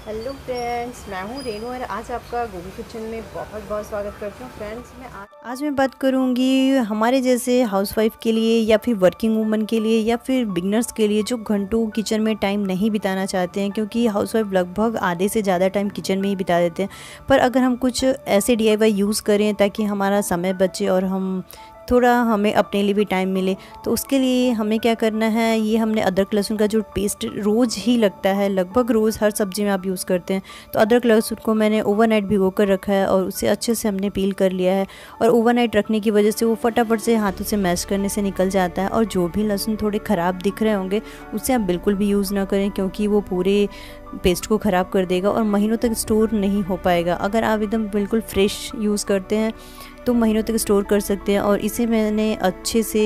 Hello friends, मैं हूँ रेनू और आज आपका गूगल किचन में बहुत बहुत स्वागत करती हूँ। फ्रेंड्स, आज मैं बात करूँगी हमारे जैसे हाउसवाइफ के लिए या फिर वर्किंग वूमन के लिए या फिर बिगनर्स के लिए जो घंटों किचन में टाइम नहीं बिताना चाहते हैं, क्योंकि हाउसवाइफ लगभग आधे से ज़्यादा टाइम किचन में ही बिता देते हैं। पर अगर हम कुछ ऐसे DIY यूज़ करें ताकि हमारा समय बचे और हमें अपने लिए भी टाइम मिले, तो उसके लिए हमें क्या करना है, ये हमने अदरक लहसुन का जो पेस्ट रोज़ ही लगता है, लगभग रोज़ हर सब्ज़ी में आप यूज़ करते हैं। तो अदरक लहसुन को मैंने ओवरनाइट भिगो कर रखा है और उसे अच्छे से हमने पील कर लिया है। और ओवरनाइट रखने की वजह से वो फटाफट से हाथों से मैश करने से निकल जाता है। और जो भी लहसुन थोड़े ख़राब दिख रहे होंगे उसे आप बिल्कुल भी यूज़ ना करें, क्योंकि वो पूरे पेस्ट को ख़राब कर देगा और महीनों तक स्टोर नहीं हो पाएगा। अगर आप एकदम बिल्कुल फ्रेश यूज़ करते हैं तो महीनों तक स्टोर कर सकते हैं। और इसे मैंने अच्छे से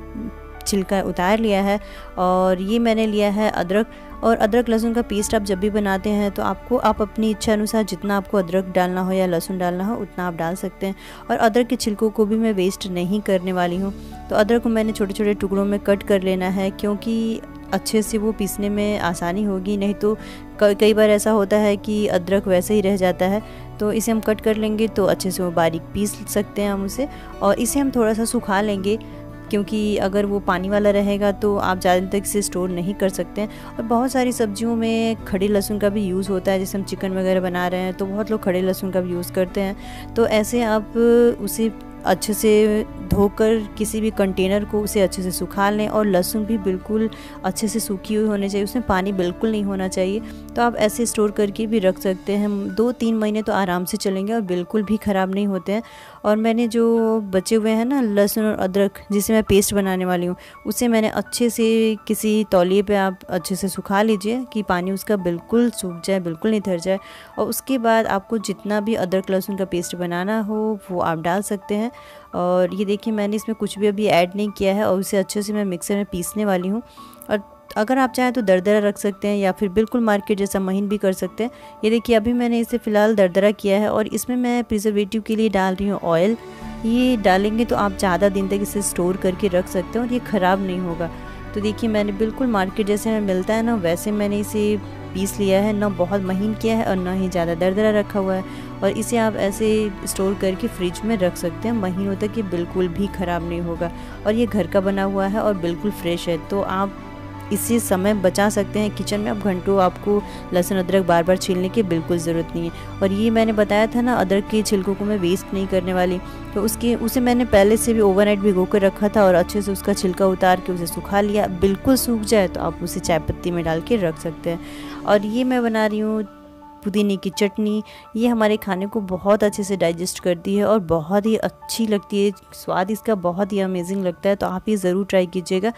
छिलका उतार लिया है। और ये मैंने लिया है अदरक, और अदरक लहसुन का पेस्ट आप जब भी बनाते हैं तो आप अपनी इच्छा अनुसार जितना आपको अदरक डालना हो या लहसुन डालना हो उतना आप डाल सकते हैं। और अदरक के छिलकों को भी मैं वेस्ट नहीं करने वाली हूँ। तो अदरक को मैंने छोटे छोटे टुकड़ों में कट कर लेना है, क्योंकि अच्छे से वो पीसने में आसानी होगी। नहीं तो कई बार ऐसा होता है कि अदरक वैसे ही रह जाता है। तो इसे हम कट कर लेंगे तो अच्छे से वो बारीक पीस सकते हैं हम उसे। और इसे हम थोड़ा सा सुखा लेंगे, क्योंकि अगर वो पानी वाला रहेगा तो आप ज़्यादा दिन तक इसे स्टोर नहीं कर सकते हैं। और बहुत सारी सब्जियों में खड़े लहसुन का भी यूज़ होता है, जैसे हम चिकन वगैरह बना रहे हैं तो बहुत लोग खड़े लहसुन का भी यूज़ करते हैं। तो ऐसे आप उसे अच्छे से धोकर किसी भी कंटेनर को उसे अच्छे से सुखा लें। और लहसुन भी बिल्कुल अच्छे से सूखी हुई होनी चाहिए, उसमें पानी बिल्कुल नहीं होना चाहिए। तो आप ऐसे स्टोर करके भी रख सकते हैं। 2-3 महीने तो आराम से चलेंगे और बिल्कुल भी ख़राब नहीं होते हैं। और मैंने जो बचे हुए हैं ना लहसुन और अदरक, जिसे मैं पेस्ट बनाने वाली हूँ, उसे मैंने अच्छे से किसी तौलिए पे आप अच्छे से सुखा लीजिए कि पानी उसका बिल्कुल सूख जाए, बिल्कुल नहीं ठहर जाए। और उसके बाद आपको जितना भी अदरक लहसुन का पेस्ट बनाना हो वो आप डाल सकते हैं। और ये देखिए, मैंने इसमें कुछ भी अभी ऐड नहीं किया है और उसे अच्छे से मैं मिक्सर में पीसने वाली हूँ। और अगर आप चाहें तो दरदरा रख सकते हैं या फिर बिल्कुल मार्केट जैसा महीन भी कर सकते हैं। ये देखिए, अभी मैंने इसे फ़िलहाल दरदरा किया है और इसमें मैं प्रिजर्वेटिव के लिए डाल रही हूँ ऑयल। ये डालेंगे तो आप ज़्यादा दिन तक इसे स्टोर करके रख सकते हैं और ये ख़राब नहीं होगा। तो देखिए, मैंने बिल्कुल मार्केट जैसे में मिलता है ना, वैसे मैंने इसे पीस लिया है, ना बहुत महीन किया है और ना ही ज़्यादा दरदरा रखा हुआ है। और इसे आप ऐसे स्टोर करके फ्रिज में रख सकते हैं महीनों तक, ये बिल्कुल भी ख़राब नहीं होगा। और ये घर का बना हुआ है और बिल्कुल फ्रेश है, तो आप इससे समय बचा सकते हैं किचन में। अब घंटों आपको लहसुन अदरक बार बार छीलने की बिल्कुल ज़रूरत नहीं है। और ये मैंने बताया था ना, अदरक के छिलकों को मैं वेस्ट नहीं करने वाली, तो उसे मैंने पहले से भी ओवरनाइट भिगो कर रखा था और अच्छे से उसका छिलका उतार के उसे सुखा लिया। बिल्कुल सूख जाए तो आप उसे चाय पत्ती में डाल के रख सकते हैं। और ये मैं बना रही हूँ पुदीने की चटनी। ये हमारे खाने को बहुत अच्छे से डाइजेस्ट करती है और बहुत ही अच्छी लगती है, स्वाद इसका बहुत ही अमेजिंग लगता है। तो आप ये ज़रूर ट्राई कीजिएगा।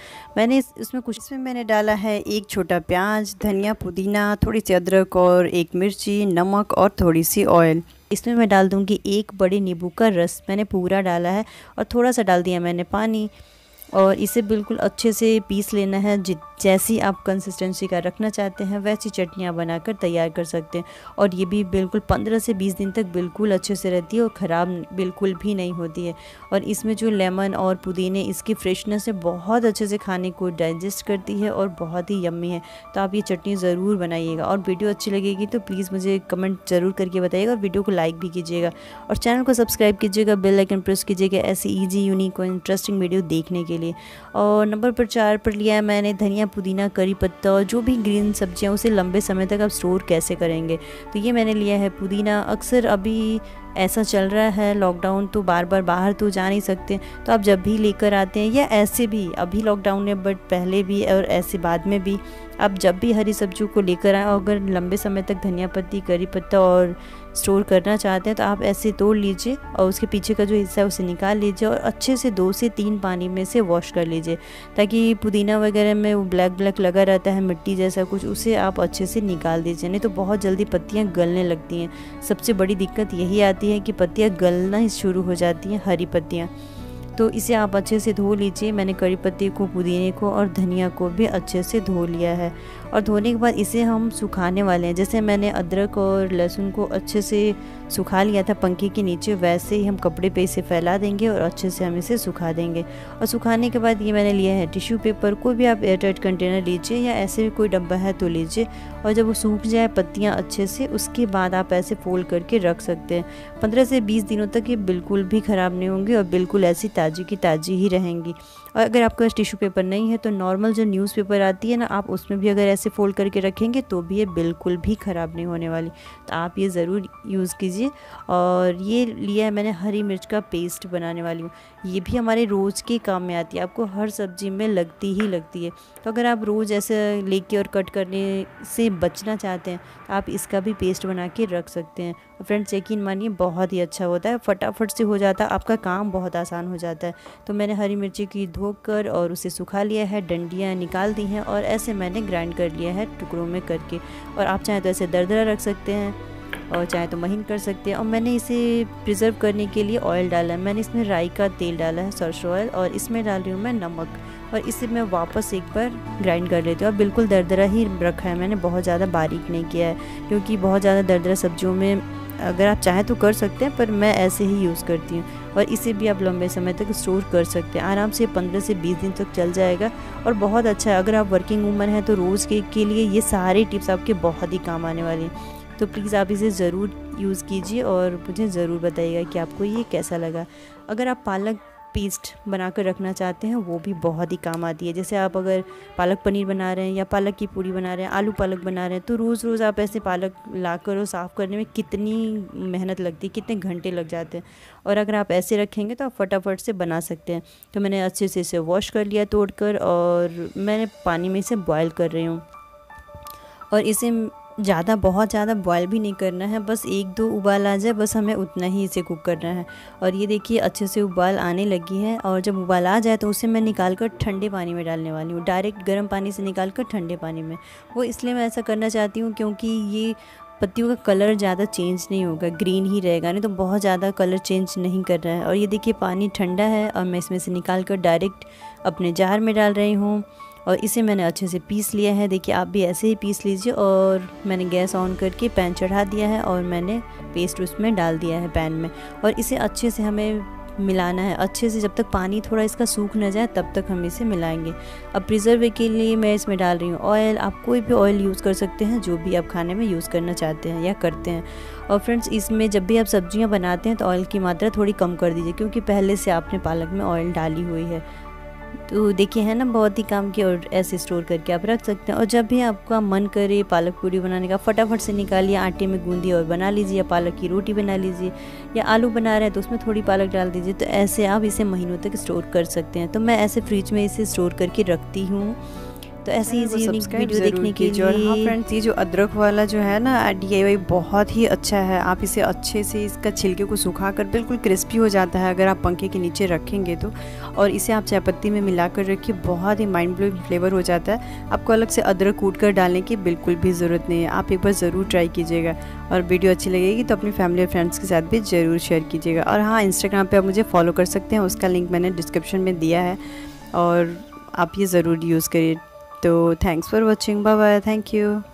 इसमें मैंने डाला है 1 छोटा प्याज, धनिया, पुदीना, थोड़ी सी अदरक और 1 मिर्ची, नमक और थोड़ी सी ऑयल। इसमें मैं डाल दूँगी 1 बड़े नींबू का रस, मैंने पूरा डाला है। और थोड़ा सा डाल दिया मैंने पानी। और इसे बिल्कुल अच्छे से पीस लेना है। जैसी आप कंसिस्टेंसी का रखना चाहते हैं वैसी चटनियाँ बनाकर तैयार कर सकते हैं। और ये भी बिल्कुल 15 से 20 दिन तक बिल्कुल अच्छे से रहती है और ख़राब बिल्कुल भी नहीं होती है। और इसमें जो लेमन और पुदीने, इसकी फ्रेशनेस से बहुत अच्छे से खाने को डाइजेस्ट करती है और बहुत ही यम्मी है। तो आप ये चटनी ज़रूर बनाइएगा। और वीडियो अच्छी लगेगी तो प्लीज़ मुझे कमेंट ज़रूर करके बताइएगा और वीडियो को लाइक भी कीजिएगा। और चैनल को सब्सक्राइब कीजिएगा, बेल आइकन प्रेस कीजिएगा ऐसी ईजी, यूनिक और इंटरेस्टिंग वीडियो देखने के लिए। और नंबर पर 4 पर लिया है मैंने धनिया, पुदीना, करी पत्ता और जो भी ग्रीन सब्जियां, उसे लंबे समय तक आप स्टोर कैसे करेंगे। तो ये मैंने लिया है पुदीना। अक्सर अभी ऐसा चल रहा है लॉकडाउन, तो बार बार बाहर तो जा नहीं सकते, तो आप जब भी लेकर आते हैं या ऐसे भी अभी लॉकडाउन है बट पहले भी और ऐसे बाद में भी, आप जब भी हरी सब्जियों को लेकर आएँ, अगर लंबे समय तक धनिया पत्ती, करी पत्ता और स्टोर करना चाहते हैं तो आप ऐसे तोड़ लीजिए और उसके पीछे का जो हिस्सा है उसे निकाल लीजिए और अच्छे से 2 से 3 पानी में से वॉश कर लीजिए, ताकि पुदीना वगैरह में वो ब्लैक ब्लैक लगा रहता है, मिट्टी जैसा कुछ, उसे आप अच्छे से निकाल दीजिए। नहीं तो बहुत जल्दी पत्तियाँ गलने लगती हैं। सबसे बड़ी दिक्कत यही आती है कि पत्तियाँ गलना शुरू हो जाती हैं, हरी पत्तियाँ। तो इसे आप अच्छे से धो लीजिए। मैंने करी पत्ते को, पुदीने को और धनिया को भी अच्छे से धो लिया है। और धोने के बाद इसे हम सुखाने वाले हैं। जैसे मैंने अदरक और लहसुन को अच्छे से सुखा लिया था पंखे के नीचे, वैसे ही हम कपड़े पे इसे फैला देंगे और अच्छे से हम इसे सुखा देंगे। और सुखाने के बाद ये मैंने लिया है टिश्यू पेपर, कोई भी आप एयरटाइट कंटेनर लीजिए या ऐसे भी कोई डब्बा है तो लीजिए। और जब वो सूख जाए पत्तियाँ अच्छे से, उसके बाद आप ऐसे फोल्ड करके रख सकते हैं। 15 से 20 दिनों तक ये बिल्कुल भी ख़राब नहीं होंगी और बिल्कुल ऐसी ताज़ी की ताज़ी ही रहेंगी। और अगर आपके पास टिश्यू पेपर नहीं है तो नॉर्मल जो न्यूज़पेपर आती है ना, आप उसमें भी अगर ऐसे फोल्ड करके रखेंगे तो भी ये बिल्कुल भी ख़राब नहीं होने वाली। तो आप ये ज़रूर यूज़ कीजिए। और ये लिया है मैंने हरी मिर्च का पेस्ट बनाने वाली हूँ। ये भी हमारे रोज़ के काम में आती है, आपको हर सब्ज़ी में लगती ही लगती है। तो अगर आप रोज़ ऐसे लेके और कट करने से बचना चाहते हैं तो आप इसका भी पेस्ट बना के रख सकते हैं। और फ्रेंड्स यकीन मानिए बहुत ही अच्छा होता है, फटाफट से हो जाता है, आपका काम बहुत आसान हो जाता है। तो मैंने हरी मिर्ची की धोकर और उसे सुखा लिया है, डंडियाँ निकाल दी हैं और ऐसे मैंने ग्राइंड कर लिया है टुकड़ों में करके। और आप चाहें तो ऐसे दरदरा रख सकते हैं और चाहे तो महीन कर सकते हैं। और मैंने इसे प्रिजर्व करने के लिए ऑयल डाला है, मैंने इसमें राई का तेल डाला है, सरसों ऑयल, और इसमें डाल रही हूँ मैं नमक। और इसे मैं वापस एक बार ग्राइंड कर लेती हूँ। और बिल्कुल दरदरा ही रखा है मैंने, बहुत ज़्यादा बारीक नहीं किया है, क्योंकि बहुत ज़्यादा दरदरा सब्जियों में अगर आप चाहें तो कर सकते हैं, पर मैं ऐसे ही यूज़ करती हूँ। और इसे भी आप लंबे समय तक स्टोर कर सकते हैं, आराम से 15 से 20 दिन तक चल जाएगा और बहुत अच्छा है। अगर आप वर्किंग वूमन हैं तो रोज़ के लिए ये सारे टिप्स आपके बहुत ही काम आने वाली हैं। तो प्लीज़ आप इसे ज़रूर यूज़ कीजिए और मुझे ज़रूर बताइएगा कि आपको ये कैसा लगा। अगर आप पालक पेस्ट बनाकर रखना चाहते हैं वो भी बहुत ही काम आती है। जैसे आप अगर पालक पनीर बना रहे हैं या पालक की पूरी बना रहे हैं, आलू पालक बना रहे हैं, तो रोज़ रोज़ आप ऐसे पालक लाकर और साफ़ करने में कितनी मेहनत लगती है, कितने घंटे लग जाते हैं। और अगर आप ऐसे रखेंगे तो आप फटाफट से बना सकते हैं। तो मैंने अच्छे से इसे वॉश कर लिया तोड़कर और मैंने पानी में इसे बॉयल कर रही हूँ। और इसे बहुत ज़्यादा बॉयल भी नहीं करना है, बस 1-2 उबाल आ जाए, बस हमें उतना ही इसे कुक करना है। और ये देखिए अच्छे से उबाल आने लगी है और जब उबाल आ जाए तो उसे मैं निकाल कर ठंडे पानी में डालने वाली हूँ, डायरेक्ट गर्म पानी से निकाल कर ठंडे पानी में। वो इसलिए मैं ऐसा करना चाहती हूँ क्योंकि ये पत्तियों का कलर ज़्यादा चेंज नहीं होगा, ग्रीन ही रहेगा, नहीं तो बहुत ज़्यादा कलर चेंज नहीं कर रहा है। और ये देखिए पानी ठंडा है और मैं इसमें से निकाल कर डायरेक्ट अपने जार में डाल रही हूँ। और इसे मैंने अच्छे से पीस लिया है, देखिए आप भी ऐसे ही पीस लीजिए। और मैंने गैस ऑन करके पैन चढ़ा दिया है और मैंने पेस्ट उसमें डाल दिया है पैन में। और इसे अच्छे से हमें मिलाना है, अच्छे से जब तक पानी थोड़ा इसका सूख न जाए तब तक हम इसे मिलाएंगे। अब प्रिजर्व के लिए मैं इसमें डाल रही हूँ ऑयल, आप कोई भी ऑयल यूज़ कर सकते हैं जो भी आप खाने में यूज़ करना चाहते हैं या करते हैं। और फ्रेंड्स इसमें जब भी आप सब्जियाँ बनाते हैं तो ऑयल की मात्रा थोड़ी कम कर दीजिए, क्योंकि पहले से आपने पालक में ऑयल डाली हुई है। तो देखिए है ना, बहुत ही काम की। और ऐसे स्टोर करके आप रख सकते हैं। और जब भी आपका मन करे पालक पूरी बनाने का, फटाफट से निकालिए, आटे में गूंदिए और बना लीजिए, या पालक की रोटी बना लीजिए, या आलू बना रहे हैं तो उसमें थोड़ी पालक डाल दीजिए। तो ऐसे आप इसे महीनों तक स्टोर कर सकते हैं। तो मैं ऐसे फ्रिज में इसे स्टोर करके रखती हूँ। तो ऐसी ही यूनिक वीडियो देखने के लिए। और हाँ फ्रेंड्स, ये जो अदरक वाला जो है ना DIY बहुत ही अच्छा है। आप इसे अच्छे से इसका छिलके को सुखाकर बिल्कुल क्रिस्पी हो जाता है अगर आप पंखे के नीचे रखेंगे तो। और इसे आप चाय पत्ती में मिलाकर रखिए, बहुत ही माइंड ब्लोइंग फ्लेवर हो जाता है। आपको अलग से अदरक कूट कर डालने की बिल्कुल भी ज़रूरत नहीं है, आप एक बार ज़रूर ट्राई कीजिएगा। और वीडियो अच्छी लगेगी तो अपनी फैमिली और फ्रेंड्स के साथ भी ज़रूर शेयर कीजिएगा। और हाँ, इंस्टाग्राम पर आप मुझे फॉलो कर सकते हैं, उसका लिंक मैंने डिस्क्रिप्शन में दिया है और आप ये ज़रूर यूज़ करिए। तो thanks for watching, bye bye, thank you.